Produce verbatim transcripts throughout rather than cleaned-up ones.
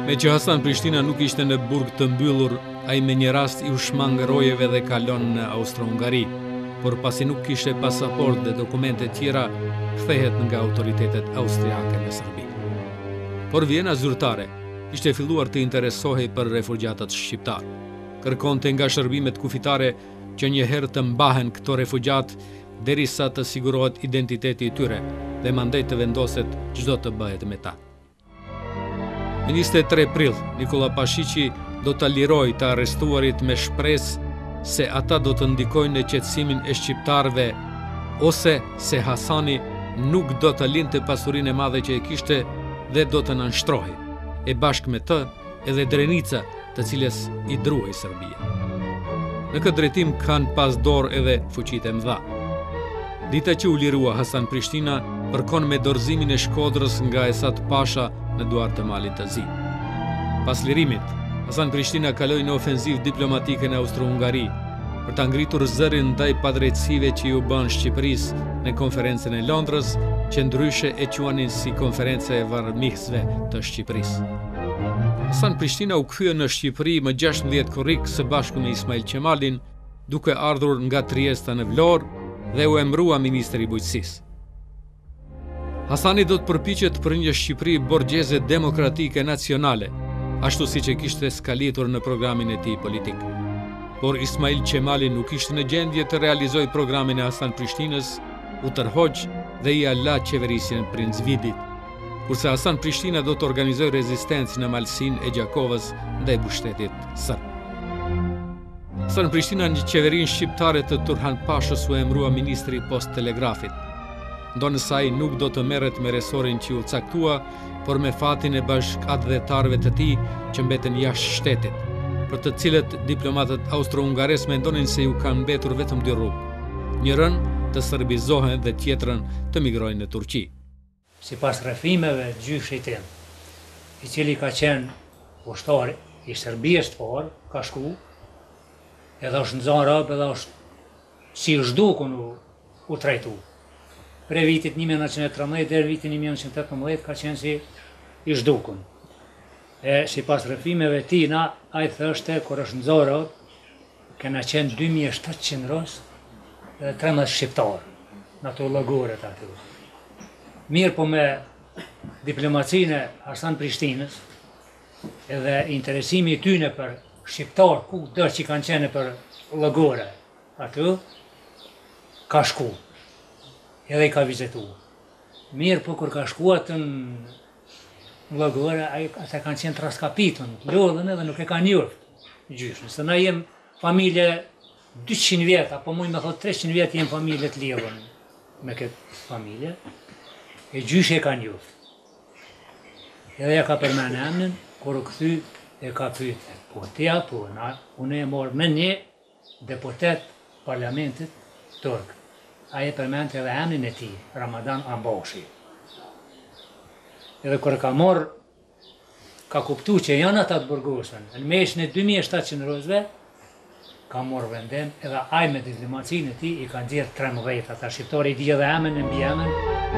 Me që Hasan Prishtina nuk ishte në burg të mbyllur, ai me një rast i u shmang rojeve dhe kalon në Austro-Hungari, por pasi nuk kishte pasaport dhe dokumente tjera, kthehet nga autoritetet austriake në Serbi. Por Vjena zyrtare ishte filluar të interesohej për refugjatët shqiptar. Kërkonte nga shërbimet kufitare që një herë të mbahen këto refugjat derisa të sigurohet identiteti i tyre dhe mandej të vendoset çdo të bëhet me ta. Në njëzet e tre prill, Nikola Pashiqi do të liroj të arrestuarit me shpresë se ata do të ndikojnë në qetësimin e shqiptarëve ose se Hasani nuk do të linte pasurinë e madhe që e kishte dhe do të nënshtrohej, e bashkë me të edhe Drenica, të cilës i druhej Serbia. Në këtë drejtim kanë pas dorë edhe fuqitë e mëdha. Dita që u lirua Hasan Prishtina përkon me dorëzimin e Shkodrës nga Esat Pasha në duart të Malit të Zi. Pas lirimit, Hasan Prishtina kaloi në ofenziv diplomatike në Austro-Hungari për ta ngritur zërin ndaj padrejtësive që ju bën Shqipërisë në konferencën e Londrës, që ndryshe e quanin si konferencë e varrëmikësve të Shqipërisë. Hasan Prishtina u kthye në Shqipëri më gjashtëdhjetë korrik së bashku me Ismail Qemalin, duke ardhur nga Triesta në Vlorë dhe u emërua ministri i bujqësisë. Hasani do të përpiqet për një Shqipëri borgjeze demokratike nacionale, ashtu siç e kishte skalitur në programin e tij politik. Por Ismail Qemali nuk ishte në gjendje të realizojë programin e Hasan Prishtinës, u tërhoq dhe i ala qeverisjen Princ Vidit, kurse Hasan Prishtina do të organizojë rezistencë në malsinë e Gjakovës ndaj pushtetit serb. Hasan Prishtina në qeverinë shqiptare të Turhan Pashës u emërua ministri post telegrafit. Ndonë saj nuk do të merret me resorin që u caktua, por me fatin e bashkëdhetarëve të tij që mbeten jashtë shtetit, për të cilët diplomatët austro-hungares mendonin se ju kanë mbetur vetëm dy rrugë, njërën të serbizohen dhe tjetrën të migrojnë në Turqi. Sipas rrëfimeve të gjyshit tim, i cili ka qenë ushtari i Serbisë të parë, ka shku, edhe është nxarë rrap, edhe është si zhdukun u, u trajtu. Pre vitit një mijë e nëntëqind e tridhjetë deri vitin një mijë e nëntëqind e tetëmbëdhjetë ka qenë si i zhdukun. E sipas rrëfimeve tina, ai thoshte kur është nxarë rrap, kena qenë dy mijë e shtatëqind ros dhe trembëdhjetë shqiptarë në ato llogoret aty. Mirë po me diplomacinë e Hasan Prishtinës edhe interesimi i tyne për shqiptar, ku do që kanë qenë për llogore aty, ka shku. Edhe i ka vizitu. Mirë po kur ka shku atë në llogore, ata kanë qenë traskapitën, lodhën edhe nuk e kanë njoft gjyshën. Se na jem familje dyqind vjet, apo mund me thotë treqind vjet jem familje të lidhur me këtë familje, e gjyshi e ka njoft. Edhe ja ka përmend emrin, kur u kthy e ka pyetur, po ti apo na, unë e mor me një deputet parlamentit turk. Ai e përmend edhe emrin e tij, Ramadan Ambashi. Edhe kur ka marr, ka kuptu që janë ata të burgosën, në meshin e dy mijë e shtatëqind rozëve, ka marrë vendim edhe ai me diplomacinë e tij i ka nxjerr trembëdhjetë ata shqiptarë, i di edhe emrin e mbi emrin.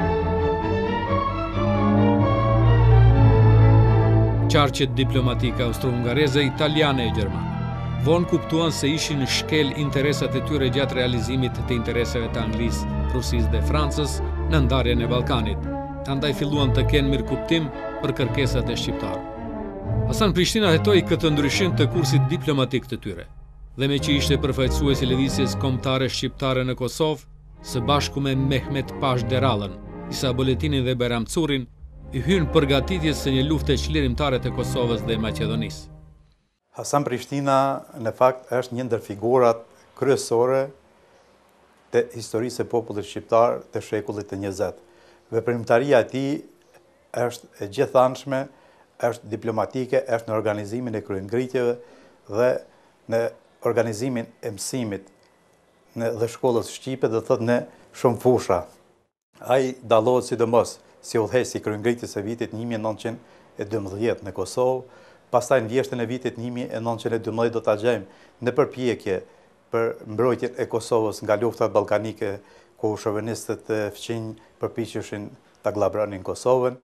Qarqet diplomatike austro-hungareze, italiane e gjermane vonë kuptuan se ishin në shkel interesat e tyre gjatë realizimit të interesave të Anglisë, Rusisë dhe Francës në ndarjen e Ballkanit, andaj filluan të kenë mirëkuptim për kërkesat e shqiptarëve. Hasan Prishtina hetoi këtë ndryshim të kursit diplomatik të tyre, dhe me që ishte përfaqësues i lëvizjes kombëtare shqiptare në Kosovë, së bashku me Mehmet Pash Derallën, Isa Boletinin dhe Bajram Curin, i hyn përgatitjes së një lufte çlirimtare të Kosovës dhe Maqedonisë. Hasan Prishtina në fakt është një ndër figurat kryesore të historisë e popullit shqiptar të shekullit të njëzet. Veprimtaria e tij është e gjithanshme, është diplomatike, është në organizimin e kryengritjeve dhe në organizimin e mësimit në dhe shkollës shqipe, dhe thotë në shumë fusha. Ai dallohet sidomos si udhëheqës i kryengritjes së vitit një mijë e nëntëqind e dymbëdhjetë në Kosovë. Pastaj në vjeshtën e vitit një mijë e nëntëqind e dymbëdhjetë do ta gjejmë në përpjekje për mbrojtjen e Kosovës nga luftat ballkanike, ku shovenistët fqinj përpiqeshin ta glabronin Kosovën.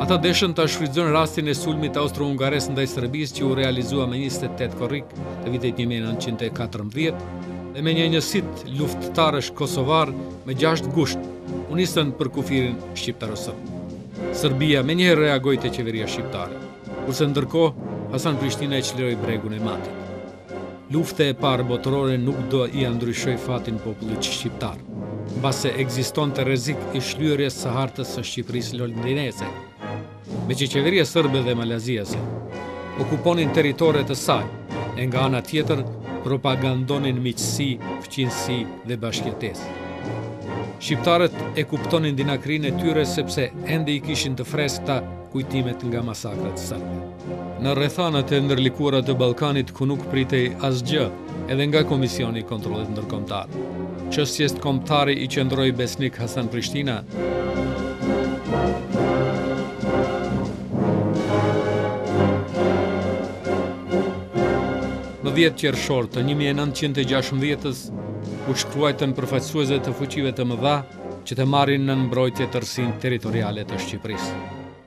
Ata deshën ta shfrytëzojnë rastin e sulmit austro-hungares ndaj Serbisë që u realizua me njëzet e tetë korrik të vitit një mijë e nëntëqind e katërmbëdhjetë dhe me një njësit luftëtarësh kosovar me gjashtë gusht u nisën për kufirin shqiptarosëm. Serbia me njëherë reagoi te qeveria shqiptare, kurse ndërkohë Hasan Prishtina e çliroi bregun e Matit. Lufta e parë botërore nuk do ia ndryshoi fatin popullit shqiptar, mbase ekzistonte rrezik i shlyerjes së hartës së Shqipërisë londineze, me që qeveria sërbe dhe malaziase okuponin teritoret e saj, e nga ana tjetër propagandonin miqësi, fqinësi dhe bashkëjetesë. Shqiptarët e kuptonin dinakrinë e tyre sepse ende i kishin të freskëta kujtimet nga masakrat sërbe. Në rrethanat e ndërlikuara të Ballkanit ku nuk pritej asgjë, edhe nga Komisioni i Kontrollit Ndërkombëtar, çështjes kombëtari i qëndroi besnik Hasan Prishtina. Në dhjetë qershor të një mijë e nëntëqind e gjashtëmbëdhjetës u shkruajtën përfaqësuesve të fuqive të mëdha që të marrin në mbrojtje tërsinë territoriale të Shqipërisë.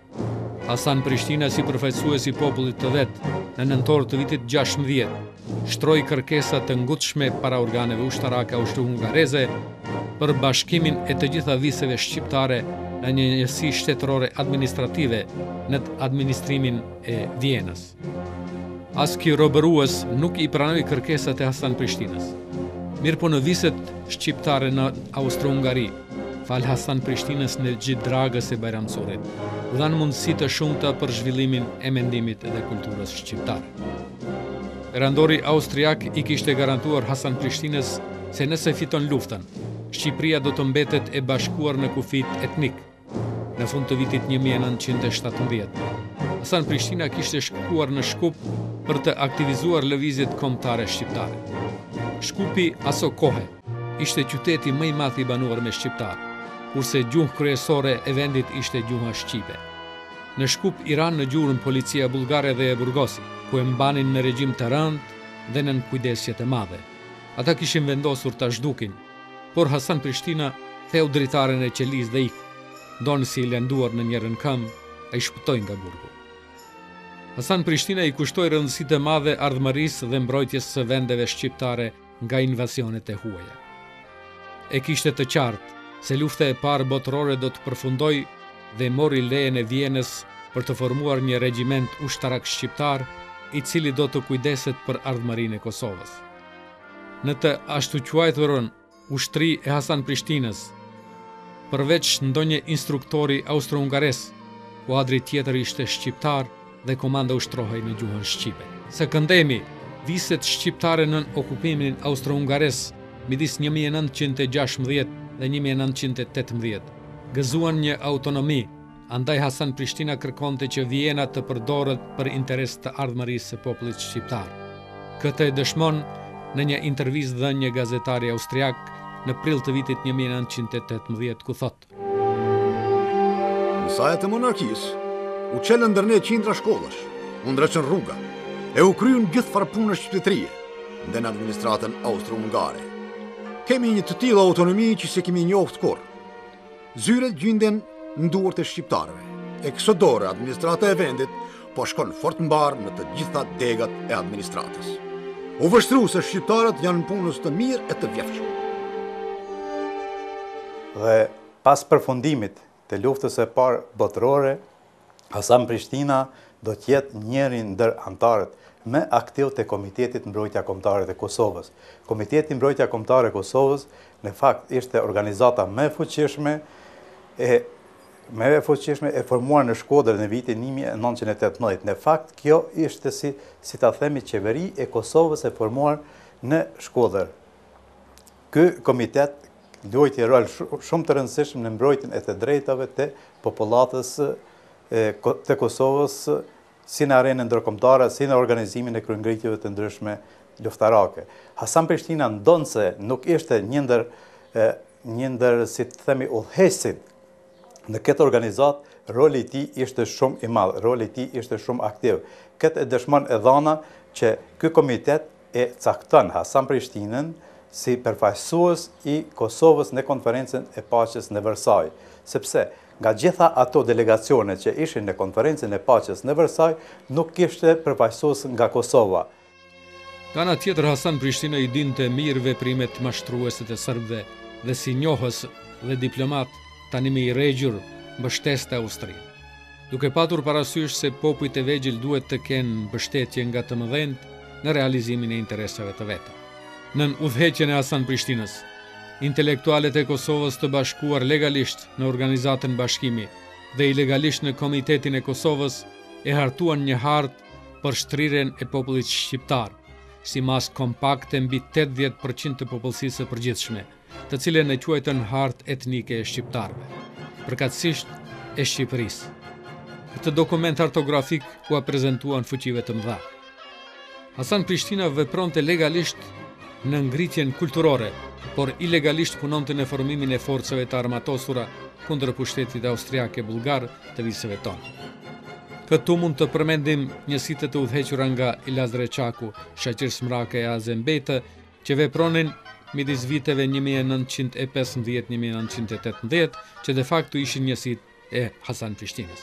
Hasan Prishtina, si përfaqësues i popullit të vet, në nëntor të vitit gjashtëmbëdhjetë shtroi kërkesa të ngutshme para organeve ushtarake austro-hungareze për bashkimin e të gjitha viseve shqiptare në një njësi shtetërore administrative në administrimin e Vienës. As ky robërues nuk i pranoi kërkesat e Hasan Prishtinës. Mirëpo në viset shqiptare në Austro-Hungari, fal Hasan Prishtinës në gjithë dragës e Bajramcurit, u dhanë mundësi të shumta për zhvillimin e mendimit dhe kulturës shqiptare. Perandori austriak i kishte garantuar Hasan Prishtinës se nëse fiton luftën, Shqipëria do të mbetet e bashkuar në kufit etnik. Në fund të vitit një mijë e nëntëqind e shtatëmbëdhjetë, Hasan Prishtina kishte shkuar në Shkup për të aktivizuar lëvizjet kombëtare shqiptare. Shkupi aso kohe ishte qyteti më i madh i banuar me shqiptar, kurse gjuhë kryesore e vendit ishte gjuha shqipe. Në Shkup i ranë në gjurmë policia bullgare dhe e Burgosi, ku e mbanin në regjim të rënd dhe në kujdesje të madhe. Ata kishin vendosur ta zhdukin, por Hasan Prishtina theu dritaren e qelis dhe ik, donë si i lënduar në njërën këmbë, ai shpëtoi nga burgu. Hasan Prishtina i kushtoi rëndësi të madhe ardhmërisë dhe mbrojtjes së vendeve shqiptare nga invasionet e huaja. E kishte të qartë se lufta e parë botërore do të përfundoj dhe mori lejen e Vienës për të formuar një regjiment ushtarak shqiptar i cili do të kujdeset për ardhmërinë e Kosovës. Në të ashtu quajturën ushtri e Hasan Prishtinës, përveç ndonjë instruktori austro-hungares, kuadri tjetër ishte shqiptar dhe komanda ushtrohej në gjuhën shqipe. Së këndemi, viset shqiptare nën okupimin austro-hungares midis një mijë e nëntëqind e gjashtëmbëdhjetë dhe një mijë e nëntëqind e tetëmbëdhjetë gëzuan një autonomi, andaj Hasan Prishtina kërkonte që Viena të përdoret për interes të ardhmërisë së popullit shqiptar. Këtë e dëshmon në një intervistë dhënë një gazetari austriak në prill të vitit një mijë e nëntëqind e tetëmbëdhjetë, ku thotë: Në sajat e monarkisë, u qelën ndërne qindra shkollash, u ndreqën rruga, e u kryën gjithë farpunë shqiptëtrie, dhe në administratën austro-hungare. Kemi një të tillë autonomi që se kemi njoftë kur. Zyret gjynden në duart e shqiptarëve, e këso dore administrata e vendit po shkon fort mbar në të gjitha degat e administratës. U vështru se shqiptarët janë punës të mirë e të vjefshme. Dhe pas përfundimit të luftës e parë botërore, Hasan Prishtina do të jetë njëri ndër antarët më aktiv të Komitetit Mbrojtja Kombëtare të Kosovës. Komiteti Mbrojtja Kombëtare e Kosovës në fakt ishte organizata më e fuqishme e më e fuqishme e formuar në Shkodër në vitin një mijë e nëntëqind e tetëmbëdhjetë. Në fakt kjo ishte si si ta themi qeveri e Kosovës e formuar në Shkodër. Ky komitet luajti rol shumë të rëndësishëm në mbrojtjen e të drejtave të popullatës të Kosovës, si në arenën ndërkombëtare, si në organizimin e kryengritjeve të ndryshme luftarake. Hasan Prishtina ndonse nuk ishte një ndër një ndër si të themi udhëheqësit në këtë organizat, roli i tij ishte shumë i madh, roli i tij ishte shumë aktiv. Këtë e dëshmon e dhana që ky komitet e cakton Hasan Prishtinën si përfaqësues i Kosovës në konferencën e paqes në Versailles, sepse nga gjitha ato delegacione që ishin në konferencën e paqes në Versailles, nuk kishte përfaqësues nga Kosova. Nga ana tjetër, Hasan Prishtina i dinte mirë veprimet mashtruese të serbëve dhe si njohës dhe diplomat tanimi i regjur mbështeste Austrinë. Duke patur parasysh se popujt e vegjël duhet të kenë mbështetje nga të mëdhenjt në realizimin e interesave të veta. Nën udhëheqjen e Hasan Prishtinës, intelektualet e Kosovës të bashkuar legalisht në organizatën Bashkimi dhe ilegalisht në Komitetin e Kosovës e hartuan një hartë për shtrirjen e popullit shqiptar, si mas kompakte mbi tetëdhjetë përqind të popullsisë së përgjithshme, të cilën e quajtën hartë etnike e shqiptarëve, përkatësisht e Shqipërisë. Këtë dokument artografik u prezentuan fuqive të mëdha. Hasan Prishtina vepronte legalisht në ngritjen kulturore, por ilegalisht punonte në formimin e forcave të armatosura kundër pushtetit austriak e bullgar të visëve tonë. Këtu mund të përmendim njësitë të udhëhequra nga Ilaz Reçaku, Shaqir Smrake e Azem Bejtë, që vepronin midis viteve një mijë e nëntëqind e pesëmbëdhjetë një mijë e nëntëqind e tetëmbëdhjetë, që de facto ishin njësitë e Hasan Prishtinës.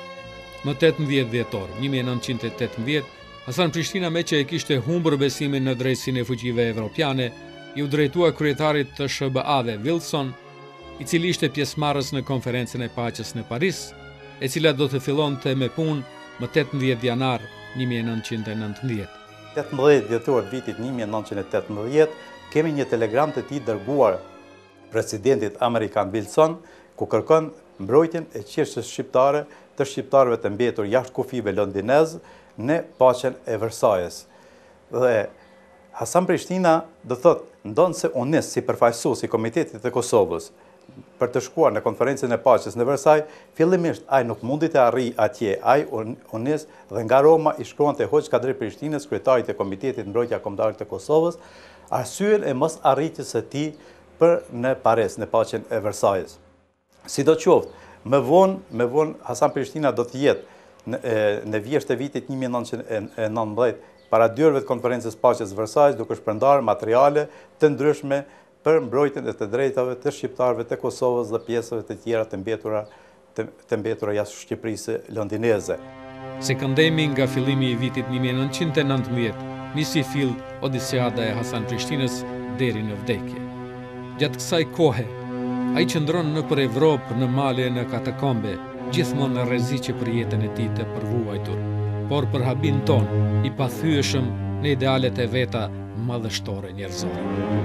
Më tetëmbëdhjetë dhjetor një mijë e nëntëqind e tetëmbëdhjetë, Hasan Prishtina, me që e kishte humbur besimin në drejtësinë e fuqive evropiane, i u drejtua kryetarit të S B A-ve Wilson, i cili ishte pjesëmarrës në konferencën e paqes në Paris, e cila do të fillonte me punë më tetëmbëdhjetë janar një mijë e nëntëqind e nëntëmbëdhjetë. tetëmbëdhjetë dhjetor vitit një mijë e nëntëqind e tetëmbëdhjetë, kemi një telegram të tij dërguar presidentit amerikan Wilson, ku kërkon mbrojtjen e çështjes shqiptare të shqiptarëve të mbetur jashtë kufive londinez në paqen e Versailles. Dhe Hasan Prishtina do thotë, ndonë se u nis si përfaqësues i Komitetit të Kosovës për të shkuar në konferencën e paqes në Versailles, fillimisht ai nuk mundi të arrijë atje, ai u nis dhe nga Roma i shkruante Hoxh Kadri Prishtinës, kryetarit të Komitetit Mbrojtja Kombëtare të Kosovës, arsyen e mos arritjes së tij për në Paris, në paqen e Versailles. Sidoqoftë, më vonë, më vonë Hasan Prishtina do të jetë në, në vjesht e vitit një mijë e nëntëqind e nëntëmbëdhjetë para dyerve të konferencës paqes Versailles, duke shpërndarë materiale të ndryshme për mbrojtjen e të drejtave të shqiptarëve të Kosovës dhe pjesëve të tjera të mbetura të, të mbetura jashtë Shqipërisë londineze. Se këndemi nga fillimi i vitit një mijë e nëntëqind e nëntëmbëdhjetë, nisi fill Odiseada e Hasan Prishtinës deri në vdekje. Gjatë kësaj kohe, ai qëndron nëpër Evropë, në male e në katakombe, gjithmonë në rreziqe për jetën e tij të përvuajtur, por për habin ton i pathyeshëm në idealet e veta madhështore njerëzore.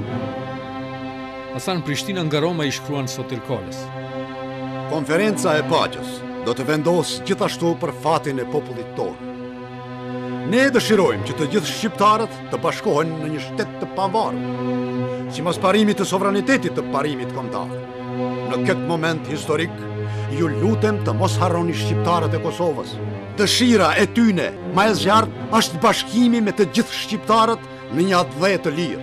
Hasan Prishtina nga Roma i shkruan Sotir Kolës. Konferenca e paqes do të vendosë gjithashtu për fatin e popullit tonë. Ne dëshirojmë që të gjithë shqiptarët të bashkohen në një shtet të pavarur, sipas parimit të sovranitetit të parimit kombëtar. Në këtë moment historik, ju lutem të mos harroni shqiptarët e Kosovës. Dëshira e tyne, më e zjarrt, është bashkimi me të gjithë shqiptarët në një atë të lirë.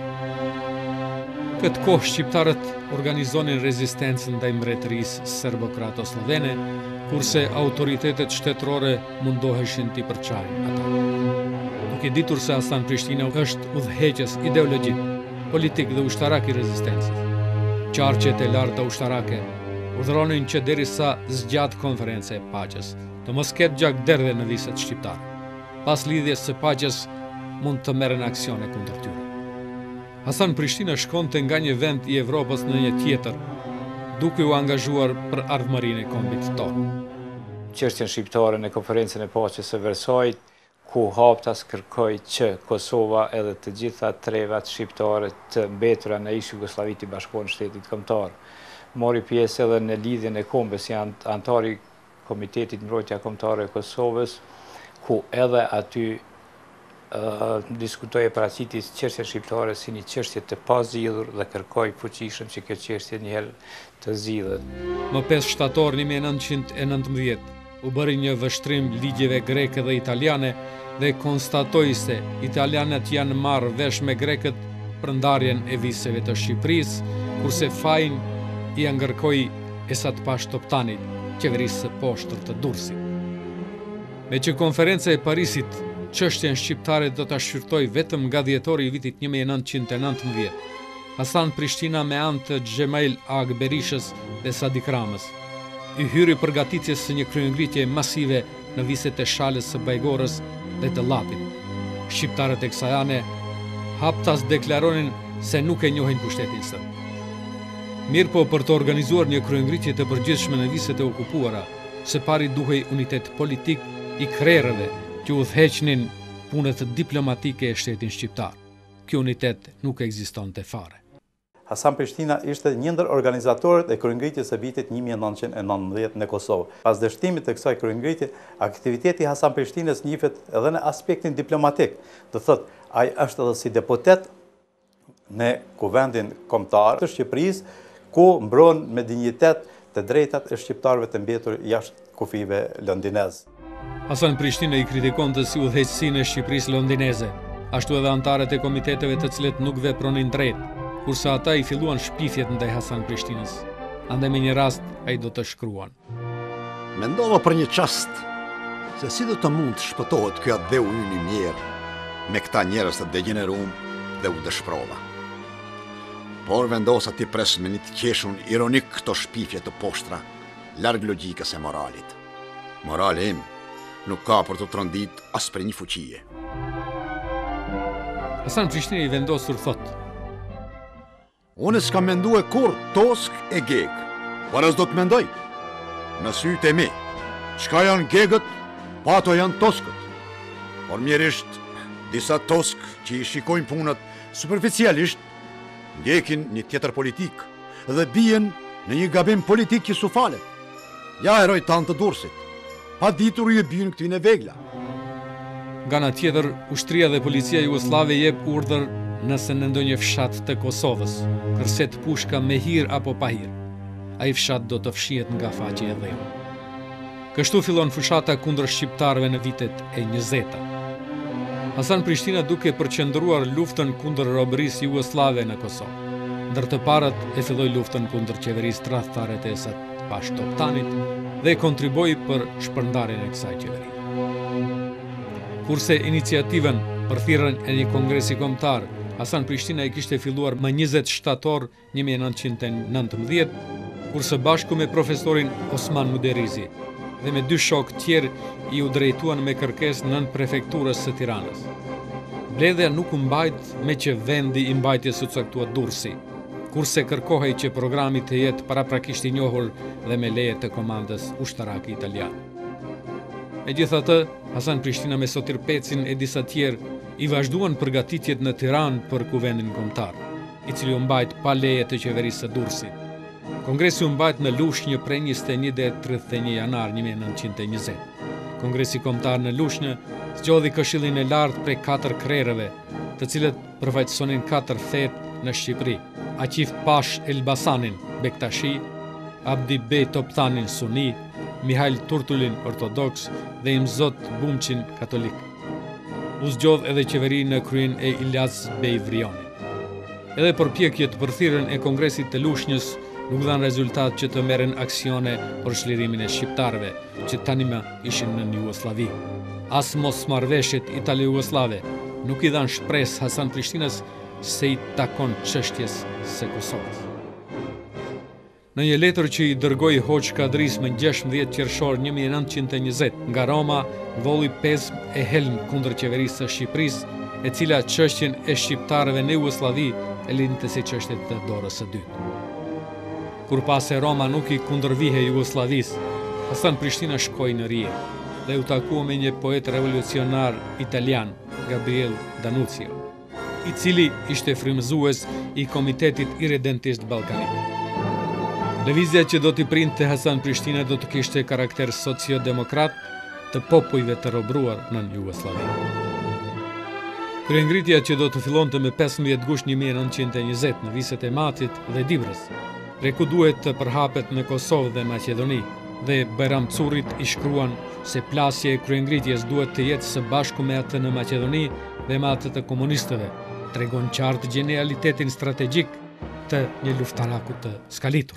Këtë kohë shqiptarët organizonin rezistencën ndaj mbretërisë serbo-kroato-slovene, kurse autoritetet shtetërore mundoheshin t'i përçajnë ata. Duke ditur se Hasan Prishtina është udhëheqës ideologjik, politik dhe ushtarak i rezistencës, qarqet e larta ushtarake urdhëronin që derisa zgjat konferencë e paqes, të mos ketë gjakderdhje në viset shqiptare. Pas lidhjes së paqes mund të merren aksione kundër tyre. Hasan Prishtina shkonte nga një vend i Evropës në një tjetër, duke u angazhuar për ardhmërinë e kombit tonë. Çështjen shqiptare në konferencën e paqes së Versailles, ku haptas kërkoi që Kosova edhe të gjitha trevat shqiptare të mbetura në ish Jugosllavit i bashkohen shtetit kombëtar. Mori pjesë edhe në lidhjen e kombës, si antar i Komitetit Mbrojtja Kombëtare e Kosovës, ku edhe aty Uh, diskutoi e paraqitis çështjen shqiptare si një çështje të pazgjidhur dhe kërkoi fuqishëm që kjo çështje njëherë të zgjidhet. Më pesë shtator një mijë e nëntëqind e nëntëmbëdhjetë u bëri një vështrim ligjeve greke dhe italiane dhe konstatoi se italianët janë marrë vesh me grekët për ndarjen e viseve të Shqipërisë, kurse fajin i angërkoi Esat Pash Toptanit, qeverisë së poshtër të Durrësit. Me që konferenca e Parisit çështjen shqiptare do ta shqyrtoi vetëm nga dhjetori i vitit një mijë e nëntëqind e nëntëmbëdhjetë, Hasan Prishtina me anë të Xhemail Ag Berishës dhe Sadik Ramës i hyri përgatitjes së një kryengritje masive në viset e Shalës së Bajgorës dhe të Llapit. Shqiptarët e kësaj ane haptas deklaronin se nuk e njohin pushtetin së. Mirë po për të organizuar një kryengritje të përgjithshme në viset e okupuara, së pari duhej unitet politik i krerëve që udhëheqnin punët diplomatike e shtetin shqiptar. Ky unitet nuk ekzistonte fare. Hasan Prishtina ishte një ndër organizatorët e kryengritjes së vitit një mijë e nëntëqind e nëntëdhjetë në Kosovë. Pas dështimit të kësaj kryengritje, aktiviteti i Hasan Prishtinës njihet edhe në aspektin diplomatik. Do thotë, ai është edhe si deputet në Kuvendin Kombëtar të Shqipërisë, ku mbron me dinjitet të drejtat e shqiptarëve të mbetur jashtë kufive londinez. Hasan Prishtina i kritikonte si udhëheqësinë e Shqipërisë londineze, ashtu edhe antarët e komiteteve të cilët nuk vepronin drejt, kurse ata i filluan shpifjet ndaj Hasan Prishtinës. Andaj me një rast ai do të shkruan. Mendova për një çast se si do të mund të shpëtohet ky adheu ynë i mirë me këta njerëz të degeneruar dhe u dëshprova. Por vendosa ti pres me një të qeshun ironik këto shpifje të poshtra, larg logjikës e moralit. Morali im nuk ka për të trondit as për një fuqie. Hasan Prishtina i vendosur thotë: Unë s'ka mendu e kur tosk e geg, por as do të mendoj. Në sytë e mi, çka janë gegët, pa ato janë toskët. Por mjerisht, disa tosk që i shikojnë punët superficialisht, ndjekin një tjetër politik dhe bien në një gabim politik që su falet. Ja heroj tanë të Durrësit, pa ditur i e bien këtyne vegla. Nga ana tjetër, ushtria dhe policia jugoslave jep urdhër nëse në ndonjë fshat të Kosovës, kërset pushka me hir apo pa hir, ai fshat do të fshihet nga faqe e dheu. Kështu fillon fushata kundër shqiptarëve në vitet e njëzeta. Hasan Prishtina duke përqendruar luftën kundër robërisë jugoslave në Kosovë. Ndër të parët e filloi luftën kundër qeverisë tradhtare të Esat Pash Toptanit dhe kontriboi për shpërndarjen e kësaj qeverie. Kurse iniciativën për thirrjen e një kongresi kombëtar, Hasan Prishtina i kishte filluar më njëzet shtator një mijë e nëntëqind e nëntëmbëdhjetë, kurse bashku me profesorin Osman Muderizi dhe me dy shok tjerë i u drejtuan me kërkesë nën prefekturës së Tiranës. Mbledhja nuk u mbajt me që vendi i mbajtjes u caktua Durrësi, kurse kërkohej që programi të jetë paraprakisht i njohur dhe me leje të komandës ushtarake italiane. Megjithatë, Hasan Prishtina me Sotir Pecin e disa tjerë i vazhduan përgatitjet në Tiranë për Kuvendin Kombëtar, i cili u mbajt pa leje të qeverisë së Durrësit. Kongresi u mbajt në Lushnjë prej njëzet e një deri tridhjet e një janar një mijë e nëntëqind e njëzet. Kongresi kombëtar në Lushnjë zgjodhi Këshillin e lartë prej katër krerëve, të cilët përfaqësonin katër fetë në Shqipëri: Aqif Pash Elbasanin Bektashi, Abdi Bej Toptanin Suni, Mihail Turtulin Ortodoks dhe Imzot Bumqin Katolik. U zgjodh edhe qeveri në kryen e Ilyas Bej Vrioni. Edhe përpjekjet për thirrjen e Kongresit të Lushnjës nuk dhanë rezultat që të merren aksione për shlirimin e shqiptarëve, që tani më ishin në Jugosllavi. As mosmarrveshjet italo-jugoslave nuk i dhanë shpresë Hasan Prishtinës se i takon çështjes së Kosovës. Në një letër që i dërgoi Hoxh Kadris më gjashtëdhjetë qershor një mijë e nëntëqind e njëzet nga Roma, volli pezm e helm kundër qeverisë së Shqipërisë, e cila çështjen e shqiptarëve në Jugosllavi e lindte si çështje të dorës së dytë. Kur pas e Roma nuk i kundërvihej Jugosllavisë, Hasan Prishtina shkoi në Rijë dhe u takua me një poet revolucionar italian, Gabriel D'Annunzio, i cili ishte frymëzues i Komitetit Irredentist Ballkanik. Lëvizja që do t'i printe Hasan Prishtina do të kishte karakter sociodemokrat të popujve të robruar në Jugosllavi. Kryengritja që do të fillonte me pesëmbëdhjetë gusht një mijë e nëntëqind e njëzet në viset e Matit dhe Dibrës, pre ku duhet të përhapet në Kosovë dhe Maqedoni, dhe Bajram Currit i shkruan se plasja e kryengritjes duhet të jetë së bashku me atë në Maqedoni dhe me atë të komunistëve, tregon qartë genialitetin strategjik të një luftaraku të skalitur.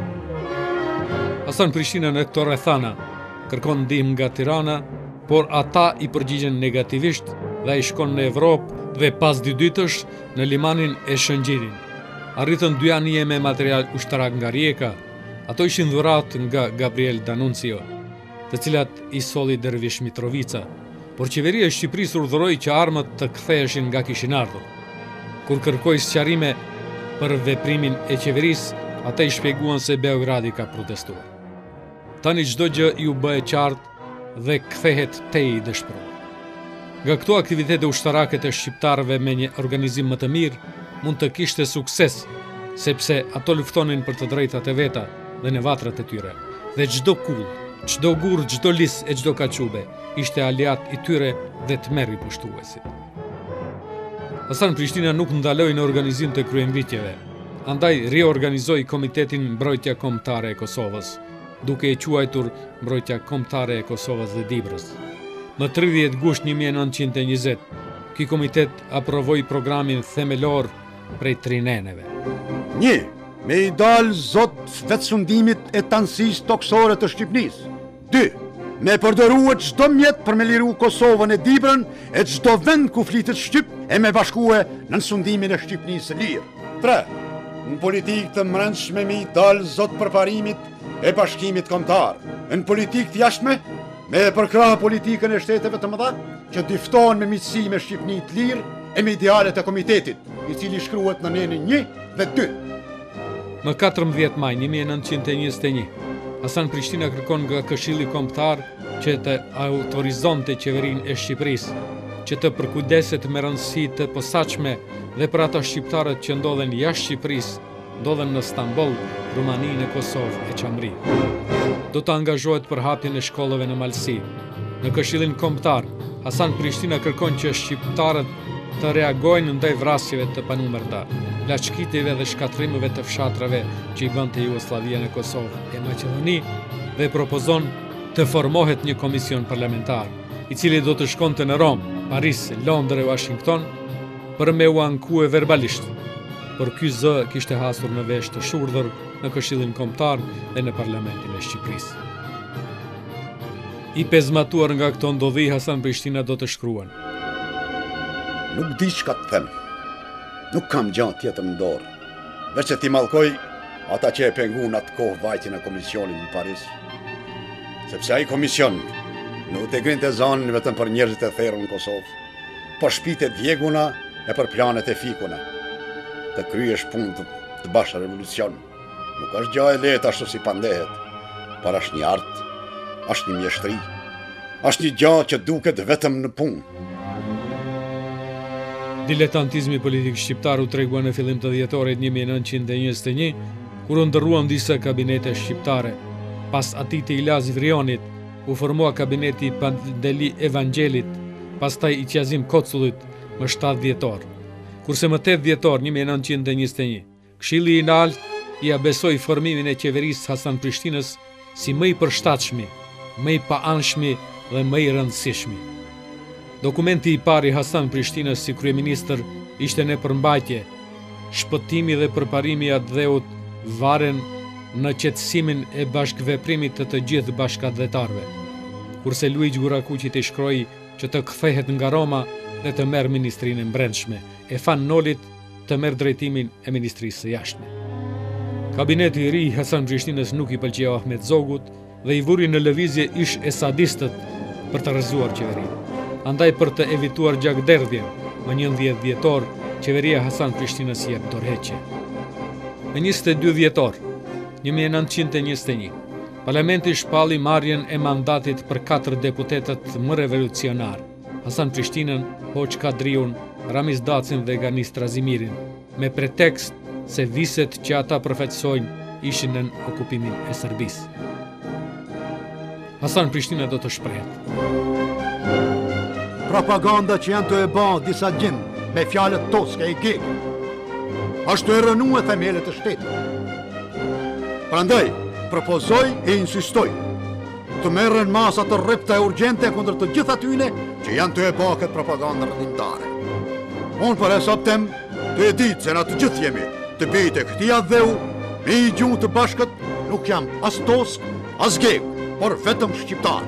Hasan Prishtina në këto rrethana kërkon ndihmë nga Tirana, por ata i përgjigjen negativisht dhe ai shkon në Evropë dhe pas dy ditësh në limanin e Shëngjirin. Arritën dy anije me material ushtarak nga Rijeka Ato ishin dhurat nga Gabriel D'Annunzio, të cilat i solli Dervish Mitrovica, por qeveria e Shqipërisë urdhëroi që armët të ktheheshin nga kishin ardhur. Kur kërkoi sqarime për veprimin e qeverisë, ata i shpjeguan se Beogradi ka protestuar. Tani çdo gjë ju bëhe qartë dhe kthehet tej i dëshpëruar. Nga këto aktivitete ushtarake të shqiptarëve me një organizim më të mirë, mund të kishte sukses, sepse ato luftonin për të drejtat e veta dhe në vatrat e tyre, dhe çdo kull, çdo gur, çdo lis e çdo kaçube ishte aliat i tyre dhe të merri pushtuesit. Hasan Prishtina nuk ndaloi në organizim të kryengritjeve, andaj riorganizoi Komitetin Mbrojtja Kombëtare e Kosovës, duke e quajtur Mbrojtja Kombëtare e Kosovës dhe Dibrës. Më tridhjetë gusht një mijë e nëntëqind e njëzet, ky komitet aprovoi programin themelor prej trineneve. Një, me i dalë zot vetësundimit e tansis toksore të Shqipnisë. Dy, me përdëruar çdo mjet për me liru Kosovën e Dibrën e çdo vend ku flitet shqip e me bashkue në sundimin e Shqipnisë së lirë. Tre, në politikë të mbrëmshme me i dalë zot përparimit e bashkimit kombëtar. Në politikë të jashtme, me e përkrah politikën e shteteve të mëdha që dyftohen me miqësi me Shqipni të lirë e me idealet e komitetit, i cili shkruhet në nenin një dhe dy. Më katërmbëdhjetë maj një mijë e nëntëqind e njëzet e një, Hasan Prishtina kërkon nga Këshilli Kombëtar që të autorizonte qeverinë e Shqipërisë, që të përkujdeset me rëndësi të posaçme dhe për ata shqiptarët që ndodhen jashtë Shqipërisë, ndodhen në Stamboll, Rumani, në Kosovë e Çamri. Do të angazhohet për hapjen e shkollave në Malsi. Në Këshillin Kombëtar, Hasan Prishtina kërkon që shqiptarët të reagojnë ndaj vrasjeve të panumërta, plaçkitjeve dhe shkatrimeve të fshatrave që i bënte Jugosllavia në Kosovë e Maqedoni dhe propozon të formohet një komision parlamentar, i cili do të shkonte në Rom, Paris, Londër e Washington për me u ankue verbalisht. Por ky zë kishte hasur në vesh të shurdhër në Këshillin Kombëtar dhe në Parlamentin e Shqipërisë. I pezmatuar nga këto ndodhi, Hasan Prishtina do të shkruan: Nuk di çka të them. Nuk kam gjatë tjetër në dorë, veç që ti mallkoj ata që e pengun atë kohë vajtjen e komisionit në Paris. Sepse ai komision nuk të grinte zanin vetëm për njerëzit e therrur në Kosovë, por shpite djeguna e për planet e fikuna. Të kryesh punë të, të bashkë revolucion. Nuk është gjë e lehtë ashtu si pandehet, por është një art, është një mjeshtri, është një gjë që duket vetëm në punë. Diletantizmi politik shqiptar u tregua në fillim të dhjetorit një mijë e nëntëqind e njëzet e një, kur u ndërruan disa kabinete shqiptare. Pas atij të Ilaz Vrionit, u formua kabineti Pandeli Evangelit, pastaj i Qazim Kocullit më shtatë dhjetor. Kurse më tetë dhjetor një mijë e nëntëqind e njëzet e një, Këshilli i Lartë i abesoi formimin e qeverisë Hasan Prishtinës si më i përshtatshmi, më i paanshmi dhe më i rëndësishmi. Dokumenti i parë i Hasan Prishtinës si kryeministër ishte në përmbajtje. Shpëtimi dhe përparimi i atë dheut varen në qetësimin e bashkëveprimit të të gjithë bashkëdhetarëve. Kurse Luigi Gurakuqi i shkroi që të kthehet nga Roma dhe të merr ministrinë e Brendshme, e Fan Nolit të merr drejtimin e Ministrisë së Jashtme. Kabineti i ri i Hasan Prishtinës nuk i pëlqeu Ahmet Zogut dhe i vuri në lëvizje ish e sadistët për të rrëzuar qeverinë. Andaj për të evituar gjakderdhjen, më njëntëdhjetë dhjetor, qeveria Hasan Prishtinës jep dorëheqje. Në njëzet e dy dhjetor, një mijë e nëntëqind e njëzet e një, Parlamenti shpalli marrjen e mandatit për katër deputetët më revolucionar, Hasan Prishtinën, Hoxh Kadriun, Ramiz Dacin dhe Ganis Trazimirin, me pretekst se viset që ata përfaqësojnë ishin në okupimin e Serbisë. Hasan Prishtina do të shprehet: Propaganda që janë të e ba disa gjindë me fjalët toske e gegë, është të e rënu e themelet e shtetit. Prandaj, propozoj e insistoj të merren masa të rrepta e urgjente kundër të gjitha tyne që janë të e ba këtë propaganda rëndimtare. Unë për e soptem të e ditë se na të gjithë jemi të bijtë e këtia dheu, me i gjuhë të bashkët, nuk jam as tosk, as gegë, por vetëm shqiptar.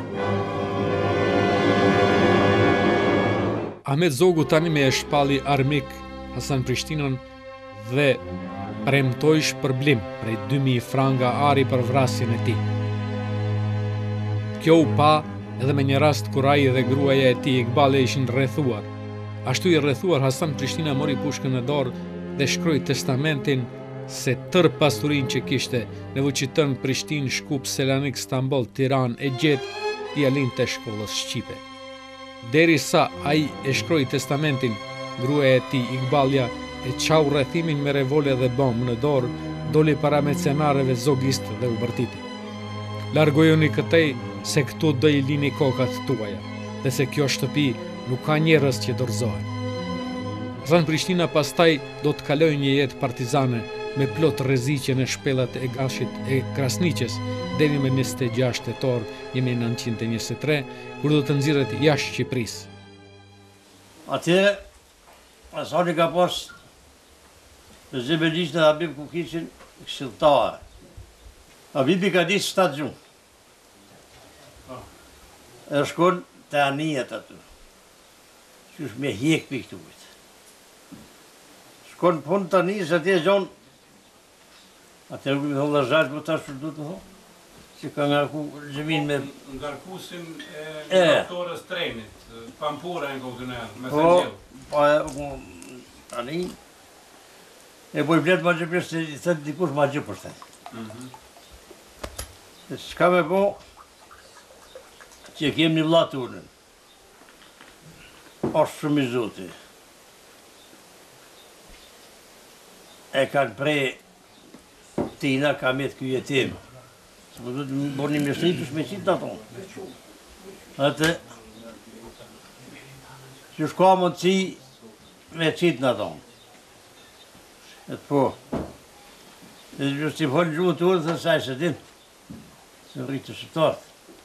Ahmet Zogu tani me e shpalli armik Hasan Prishtinën dhe premtoi shpërblim prej dy mijë franga ari për vrasjen e tij. Kjo u pa edhe me një rast kur ai dhe gruaja e tij Iqbale ishin rrethuar. Ashtu i rrethuar, Hasan Prishtina mori pushkën në dorë dhe shkroi testamentin se tër pasurinë që kishte nevojitën Prishtinë, Shkup, Selanik, Stamboll, Tiranë e gjet t'i alinte shkollës shqipe. Derisa ai e shkroi testamentin, gruaja e tij Iqbalja e çau rrethimin me revole dhe bombë në dorë, doli para mecenareve zogist dhe u bërtiti. Largojuni këtej se këtu do i lini kokat tuaja dhe se kjo shtëpi nuk ka njerëz që dorëzohen. Hasan Prishtina pastaj do të kaloj një jetë partizane me plot rreziqe në shpellat e Gashit e Krasniqes deri me njëzet e gjashtë tetor një mijë e nëntëqind e njëzet e tre, kur do të nxirret jashtë Shqipërisë. Atje, Hasani ka pas në zëbëlisht në Habib Kukiqin këshilltar. Habibi ka ditë shtatë gjuhë. E shkon të anijet aty. Qysh me hjek për këtu vit. Shkon pun të anijës atje gjonë. Atje nuk me thonë zhajtë për ta shurdu të thonë. Që ka ngarku zëmin me... Ngarkusim e doktorës trenit, Pampura në kontinent, me të gjellë. Po, pa, ani... E po i bletë ma gjë për se i thëtë dikush ma gjë për thëtë. E s'ka me po... që kem një vlla tunën. Është shumë i zoti. E kanë prej tina ka me të kjo jetim. Së më du të më borë një mështëri për shmeqit në tonë. Atë, që shka mundësi me qitë në tonë. Etë po. E që si folë gjuhë të urë, dhe saj se din. Se rritë të shqiptarët.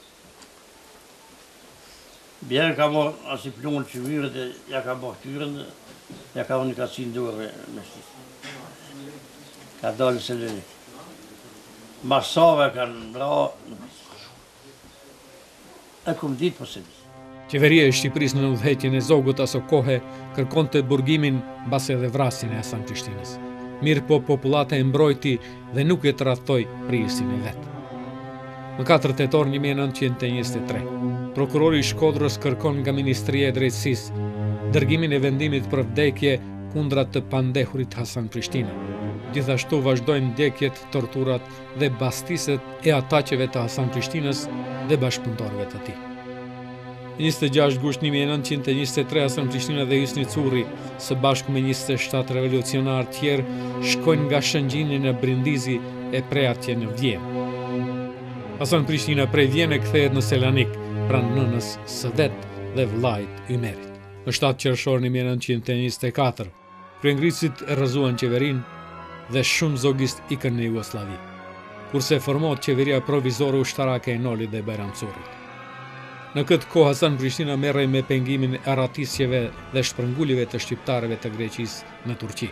Bjerë ka mo asi plunë që myrët e ja ka bo këtyrën, ja ka unë ka cinë duhe me shqipë. Ka dalë se lëni. Masave kanë bra... E kumë ditë po se di. Qeveria e Shqipërisë në udhëheqjen e zogut aso kohe kërkonte burgimin mbas edhe vrasjen e Hasan Prishtinës. Mirë po popullata e mbrojti dhe nuk e tradhtoi prisin e vet. Në katër tetor një mijë e nëntëqind e njëzet e tre, prokurori i Shkodrës kërkon nga Ministria e Drejtësisë dërgimin e vendimit për vdekje kundra të pandehurit Hasan Prishtina. Gjithashtu vazhdojnë ndjekjet, torturat dhe bastiset e ataqeve të Hasan Prishtinës dhe bashkëpunëtorëve të tij. njëzet e gjashtë gusht një mijë e nëntëqind e njëzet e tre Hasan Prishtina dhe Hysni Curri, së bashku me njëzet e shtatë revolucionarë tjerë, shkojnë nga Shëngjini në Brindizi e prej atje në Vjenë. Hasan Prishtina prej Vjene kthehet në Selanik, pranë nënës së vet dhe vllait Ymerit. Në shtatë qershor një mijë e nëntëqind e njëzet e katër, kryengritësit e rrëzuan qeverinë dhe shumë zogist ikën në Jugosllavi, kurse formohet qeveria provizore ushtarake e Nolit dhe Bajram Currit. Në këtë kohë Hasan Prishtina merrej me pengimin e arratisjeve dhe shpërngulljeve të shqiptarëve të Greqisë në Turqi.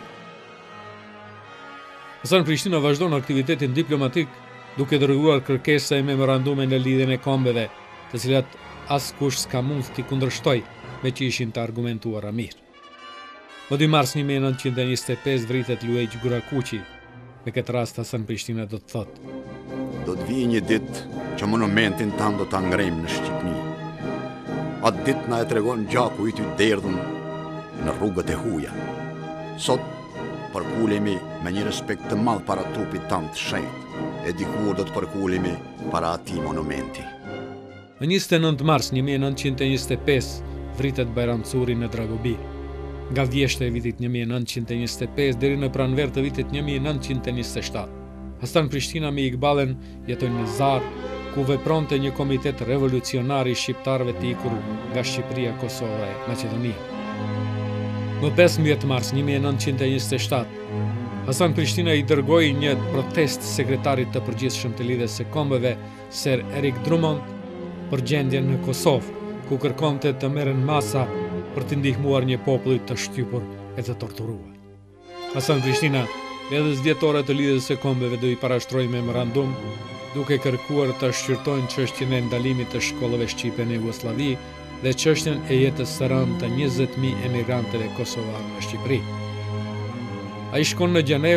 Hasan Prishtina vazhdon aktivitetin diplomatik duke dërguar kërkesa e memorandume në lidhjen e kombeve, të cilat askush s'ka mundë t'i kundërshtoj me që ishin të argumentuara mirë. Më dy mars një mijë e nëntëqind e njëzet e pesë vritet Luej Gurakuqi. Me këtë rast Hasan Prishtina do të thotë: do të vijë një ditë që monumentin tanë do ta ngrejmë në Shqipni. Atë ditë na e tregon gjaku i ty derdhën në rrugët e huaja. Sot përkulemi me një respekt të madh para trupit tanë të shenjtë, e dikur do të përkulemi para atij monumenti. Në njëzet e nëntë mars një mijë e nëntëqind e njëzet e pesë vritet Bajram Curri në Dragobi. Nga vjeshtë e vitit një mijë e nëntëqind e njëzet e pesë deri në pranver të vitit një mijë e nëntëqind e njëzet e shtatë. Hasan Prishtina me Iqbalen jetojnë në Zar, ku vepronte një komitet revolucionar i shqiptarëve të ikur nga Shqipëria, Kosova e Maqedonia. Më pesëmbëdhjetë mars një mijë e nëntëqind e njëzet e shtatë, Hasan Prishtina i dërgoi një protest sekretarit të përgjithshëm të lidhjes së kombeve, Sir Erik Drummond, për gjendjen në Kosovë, ku kërkonte të merren masa për të ndihmuar një popull të shtypur e të torturuar. Hasan Prishtina, lidhës vjetore të lidhjes së kombeve, do i parashtroi memorandum duke kërkuar të shqyrtojnë çështjen e ndalimit të shkollave shqipe në Jugosllavi dhe çështjen e jetës së rëndë të njëzet mijë emigrantëve kosovarë në Shqipëri. Ai shkon në Gjenev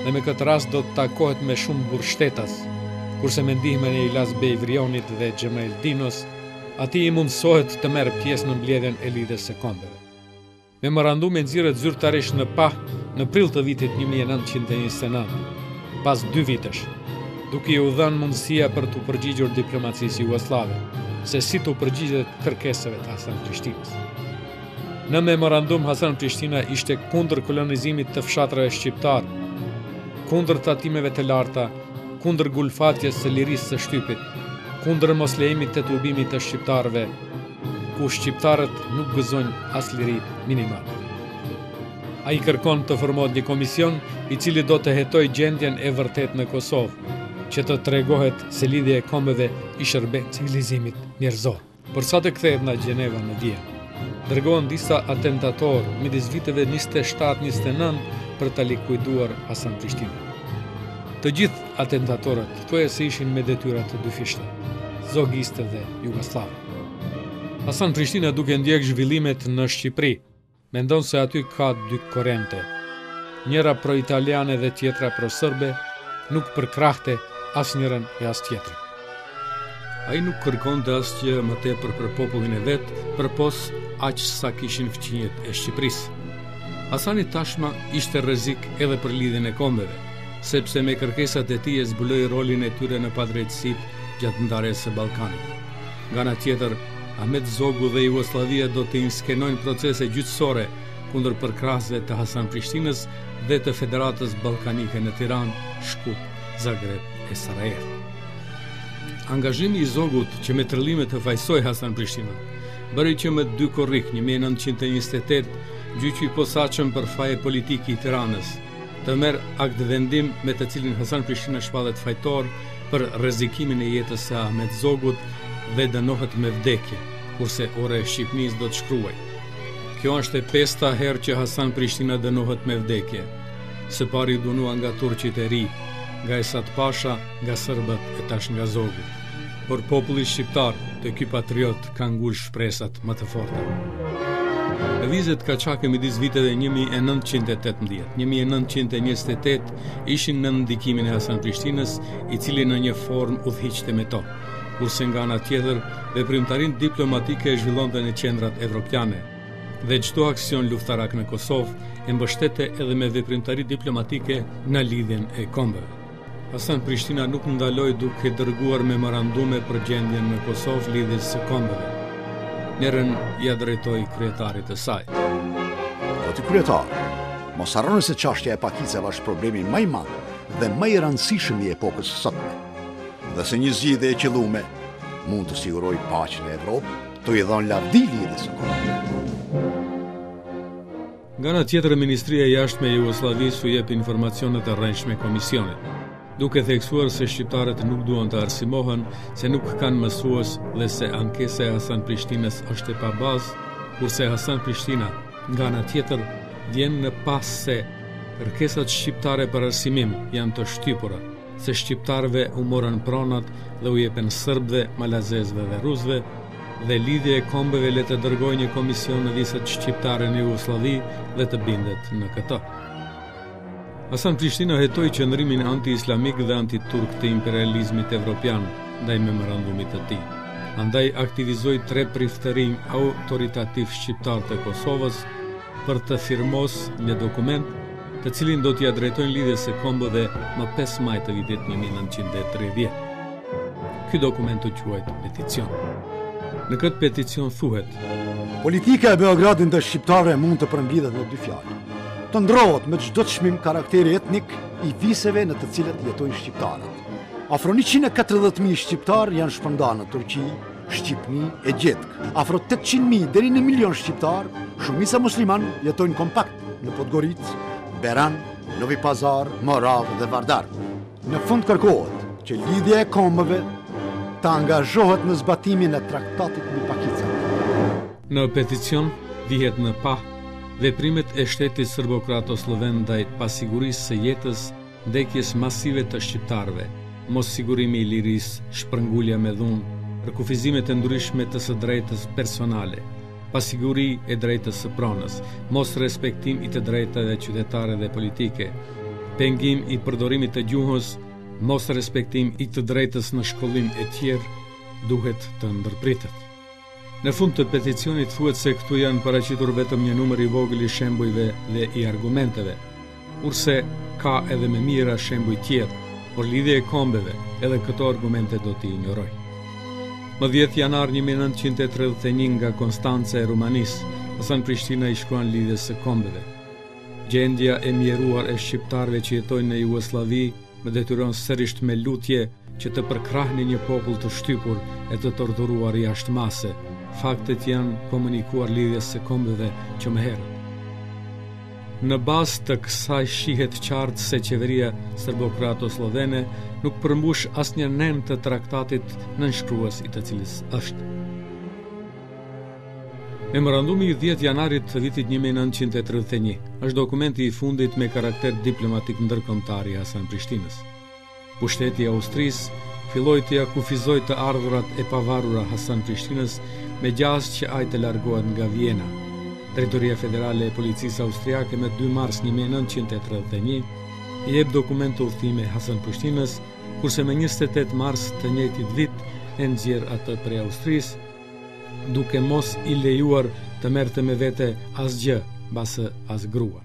dhe me këtë rast do të takohet me shumë burgshtetas, kurse me ndihmën e Ilas Bej Vrionit dhe Xhemail Dinos, ati i mundësohet të merë pjesë në mbledhjen e lidhjes së kombeve. Memorandumi nxirret zyrtarisht në Pah në prill të vitit një mijë e nëntëqind e njëzet e nëntë, pas dy vitesh, duke i u dhënë mundësia për të përgjigjur diplomacisë jugoslave, se si të përgjigjet kërkesave të Hasan Prishtinës. Në memorandum, Hasan Prishtina ishte kundër kolonizimit të fshatrave shqiptar, kundër tatimeve të larta, kundër gulfatjes së lirisë së shtypit, kundër mos lejimit të tubimit të shqiptarëve, ku shqiptarët nuk gëzojnë as liri minimal. A i kërkon të formohet një komision i cili do të hetoj gjendjen e vërtet në Kosovë, që të tregohet se lidhja e kombeve i shërben civilizimit njerëzor. Por sa të kthehet nga Gjeneva në Vjenë, dërgohen disa atentatorë midis viteve njëzet e shtatë njëzet e nëntë për ta likuiduar Hasan Prishtinën. Të gjithë atentatorët thuaj se ishin me detyra të dyfishta, zogjiste dhe jugoslave. Hasan Prishtina, duke ndjek zhvillimet në Shqipëri, mendon se aty ka dy korrente, njëra pro-italiane dhe tjetra pro-sërbe, nuk përkrahte asnjërin e as tjetrën. Ai nuk kërkonte asgjë më tepër për popullin e vet, përpos aq sa kishin fqinjet e Shqipërisë. Hasani tashma ishte rrezik edhe për lidhjen e kombeve, sepse me kërkesat e tij e zbuloi rolin e tyre në padrejtësitë gjatë ndarjes së Ballkanit. Nga ana tjetër, Ahmet Zogu dhe Jugoslavia do të inskenojnë procese gjyqësore kundër përkrahësve të Hasan Prishtinës dhe të Federatës Ballkanike në Tiranë, Shkup, Zagreb e Sarajevo. Angazhimi i Zogut që me trëllime të fajsoj Hasan Prishtinën bëri që më dy korrik një mijë e nëntëqind e njëzet e tetë gjyqi i posaçëm për faje politike i Tiranës të merr akt vendim me të cilin Hasan Prishtina shpallet fajtor për rrezikimin e jetës së Ahmet Zogut dhe dënohet me vdekje, kurse ora e Shqipënisë do të shkruaj. Kjo është e pesta herë që Hasan Prishtina dënohet me vdekje. Së pari dënua nga turqit e ri, nga Esat Pasha, nga serbët e tash nga Zogu. Por populli shqiptar të ky patriot ka ngul shpresat më të forta. Lëvizjet kaçake midis viteve një mijë e nëntëqind e tetëmbëdhjetë një mijë e nëntëqind e njëzet e tetë ishin në ndikimin e Hasan Prishtinës, i cili në një formë udhëhiqte me to, kurse nga ana tjetër veprimtarinë diplomatike e zhvillonte në qendrat evropiane dhe çdo aksion luftarak në Kosovë e mbështete edhe me veprimtari diplomatike në lidhjen e kombeve. Hasan Prishtina nuk ndaloi duke dërguar memorandume për gjendjen në Kosovë lidhjes së kombeve. Njerën ja drejtoi kryetarit të saj. Zoti kryetar, mos harroni se çështja e pakicave është problemi më i madh dhe më i rëndësishëm i epokës së sotme. Dhe se një zgjidhje e qëllume mund të sigurojë paqen në Evropë, të i dhënë lavdi lidhjes së kombeve. Nga ana tjetër, Ministria e Jashtme e Jugosllavisë u jep informacione të rrënjshme komisionit, duke theksuar se shqiptarët nuk duan të arsimohen, se nuk kanë mësues dhe se ankesa e Hasan Prishtinës është e pabazë, kurse Hasan Prishtina, nga ana tjetër, vjen në pas se kërkesat shqiptare për arsimim janë të shtypura, se shqiptarëve u morën pronat dhe u jepen serbëve, malazezëve dhe rusëve, dhe lidhja e kombeve le të dërgojë një komision në viset shqiptare në Jugosllavi dhe të bindet në këtë. Hasan Prishtina hetoi qëndrimin anti-islamik dhe anti-turk të imperializmit evropian ndaj memorandumit të tij. Andaj aktivizoi tre priftërinj autoritativ shqiptar të Kosovës për të firmos një dokument të cilin do t'ia drejtojnë lidhjes së kombeve më pesë maj të vitit një mijë e nëntëqind e tridhjetë. Ky dokument u quajt peticion. Në këtë peticion thuhet: politika e Beogradit ndaj shqiptarëve mund të përmbledhet në dy fjalë. Të ndrohet me çdo çmim karakteri etnik i viseve në të cilat jetojnë shqiptarët. Afro njëqind e katërdhjetë mijë shqiptar janë shpërndarë në Turqi, Shqipni e Gjetk. Afro tetëqind mijë deri në milion shqiptar, shumica musliman, jetojnë kompakt në Podgoricë, Beran, Novi Pazar, Morav dhe Vardar. Në fund kërkohet që lidhja e kombeve të angazhohet në zbatimin e traktatit mbi pakicat. Në peticion vihet në pa veprimet e shtetit serbo-kroato-sloven ndaj pasigurisë së jetës, ndekjes masive të shqiptarëve, mos sigurimi i lirisë, shpërngulja me dhunë, rkufizimet e ndryshme të së drejtës personale, pasiguri e drejtës së pronës, mos respektim i të drejtave qytetare dhe politike, pengim i përdorimit të gjuhës, mos respektim i të drejtës në shkollim e tjerë, duhet të ndërpritet. Në fund të peticionit thuhet se këtu janë paraqitur vetëm një numër i vogël i shembujve dhe i argumenteve, kurse ka edhe me mira shembuj tjerë, por lidhje e kombeve, edhe këto argumente do t'i injoroj. Më dhjetë janar një mijë nëntëqind e tridhjetë e një nga Konstanca e Rumanisë, Hasan Prishtina i shkruan lidhjes së kombeve. Gjendja e mjeruar e shqiptarëve që jetojnë në Jugosllavi më detyron sërish me lutje që të përkrahni një popull të shtypur e të torturuar jashtë mase. Faktet janë komunikuar lidhjes së kombeve që më herët. Në bazë të kësaj shihet qartë se qeveria serbokrato-slovene nuk përmbush asnjë nen të traktatit nënshkrues i të cilës është. Memorandumi i dhjetë janarit të vitit një mijë nëntëqind e tridhjetë e një është dokumenti i fundit me karakter diplomatik ndërkombëtar i Hasan Prishtinës. Pushteti i Austrisë filloi të ja kufizoj të ardhurat e pavarura Hasan Prishtinës me gjasë që ai të largohet nga Vjena. Drejtoria Federale e Policisë Austriake me dy mars një mijë nëntëqind e tridhjetë e një i jep dokument të udhëtimi Hasan Prishtinës, kurse me njëzet e tetë mars të njëjtit vit e nxjerr atë prej Austrisë, duke mos i lejuar të merrte me vete asgjë, mbasë as grua.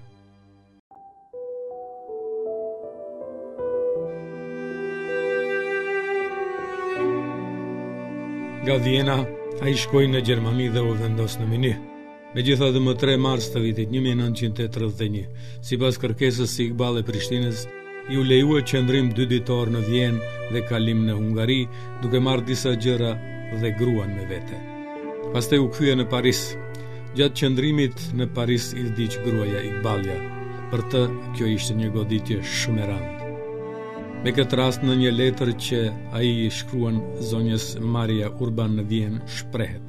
Nga Vjena, ai shkoi në Gjermani dhe u vendos në Minih. Megjithatë, më tre mars të vitit një mijë nëntëqind e tridhjetë e një, sipas kërkesës së Iqbal e Prishtinës, i u lejua qëndrim dy ditor në Vjenë dhe kalim në Hungari, duke marrë disa gjëra dhe gruan me vete. Pastaj u kthye në Paris. Gjatë qëndrimit në Paris i vdiq gruaja Iqbalja. Për të, kjo ishte një goditje shumë e rëndë. Me këtë rast në një letër që ai i shkruan zonjës Maria Urban në Vjenë shprehet: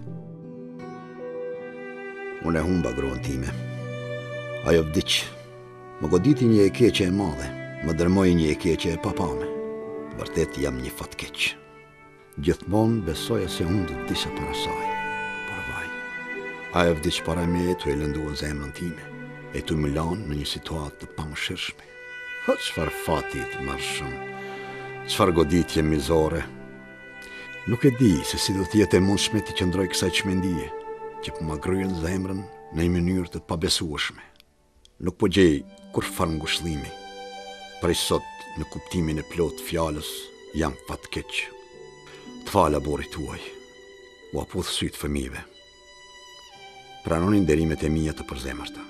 Unë e humba gruan time. Ajo vdiq. Më goditi një e keqe e madhe, më dërmoi një e keqe e papame. Vërtet jam një fatkeq. Gjithmonë besoja se unë do të disha para saj. Por vaj. Ajo vdiq para me të e lënduan zemrën time, e të më lanë në një situatë të pamëshirshme. O, qëfar fatit mërshëm, qëfar goditje mizore. Nuk e di se si do t'jetë e mundshme t'i qëndroj kësaj çmendie, që po ma gryen zemrën në një mënyrë të pabesueshme. Nuk po gjej kur far ngushëllimi. Prej sot, në kuptimin e plot fjalës, jam fatkeq. T'fala borit tuaj, u aputh sytë fëmijëve. Pranoni nderimet e mia të përzemërta.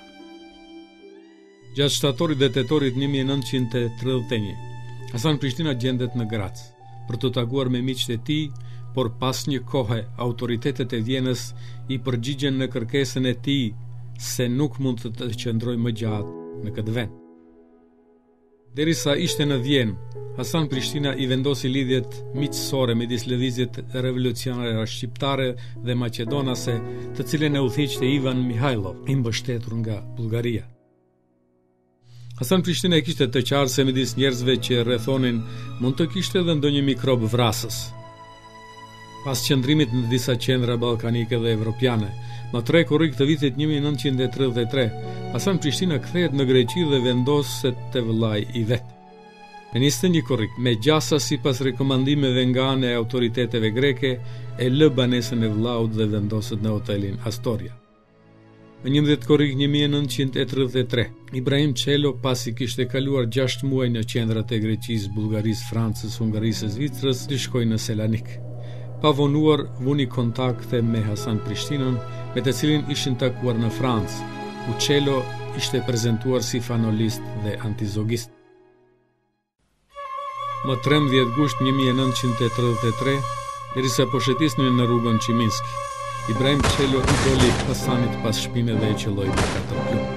Gjatë shtatorit dhe tetorit një mijë nëntëqind e tridhjetë e një, Hasan Prishtina gjendet në Graz për të takuar me miqtë e tij, por pas një kohe autoritetet e Vjenës i përgjigjen në kërkesën e tij se nuk mund të të qëndroj më gjatë në këtë vend. Derisa ishte në Vjenë, Hasan Prishtina i vendosi lidhjet miqësore midis lëvizjet revolucionare shqiptare dhe maqedonase, të cilën e udhëhiqte Ivan Mihajlov, i mbështetur nga Bullgaria. Hasan Prishtina e kishte të qartë se midis njerëzve që rrethonin mund të kishte edhe ndonjë mikrob vrasës. Pas qëndrimit në disa qendra ballkanike dhe evropiane, më tre korrik të vitit një mijë nëntëqind e tridhjetë e tre, Hasan Prishtina kthehet në Greqi dhe vendoset te vëllai i vet. Në njëzet e një korrik, me gjasa sipas rekomandimeve nga ana e autoriteteve greke, e lë banesën e vëllaut dhe vendoset në hotelin Astoria. Në njëmbëdhjetë korrik një mijë nëntëqind e tridhjetë e tre, Ibrahim Çelo, pasi kishte kaluar gjashtë muaj në qendrat e Greqisë, Bullgarisë, Francës, Hungarisë e Zvicrës, i shkoi në Selanik. Pa vonuar, vuni kontakte me Hasan Prishtinën, me të cilin ishin takuar në Francë, ku Çelo ishte prezantuar si fanolist dhe antizogist. Më trembëdhjetë gusht një mijë nëntëqind e tridhjetë e tre, derisa po shetisnin në rrugën Çiminski, Ibrahim Çelo i doli Hasanit pas shpine dhe e qelloi me katër plumb.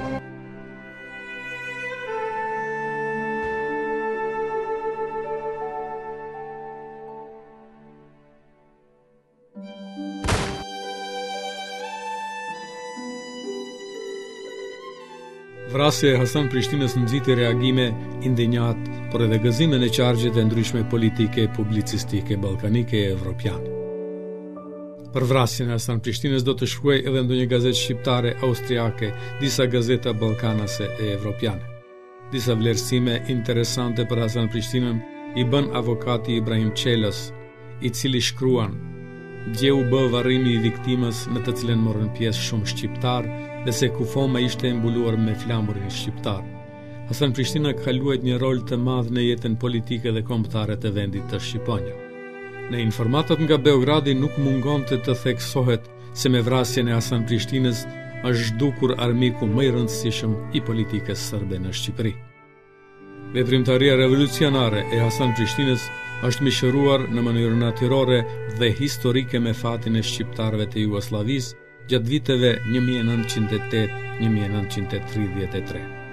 Vrasja e Hasan Prishtinës nxiti reagime indenjat, por edhe gëzime në qargjet e ndryshme politike, publicistike, ballkanike e evropiane. Për vrasjen e Hasan Prishtinës do të shkruaj edhe ndonjë gazetë shqiptare, austriake, disa gazeta ballkanase e evropiane. Disa vlerësime interesante për Hasan Prishtinën i bën avokati Ibrahim Qelës, i cili shkruan: "Dje u bë varrimi i viktimës në të cilën morën pjesë shumë shqiptar dhe se kufoma ishte mbuluar me flamurin shqiptar. Hasan Prishtina ka luajt një rol të madh në jetën politike dhe kombëtare të vendit të Shqiponja." Në informatat nga Beogradi nuk mungonte të theksohet se me vrasjen e Hasan Prishtinës është zhdukur armiku më i rëndësishëm i politikës serbe në Shqipëri. Veprimtaria revolucionare e Hasan Prishtinës është mishëruar në mënyrë natyrore dhe historike me fatin e shqiptarëve të Jugosllavisë gjatë viteve një mijë e nëntëqind e tetë - një mijë e nëntëqind e tridhjetë e tre.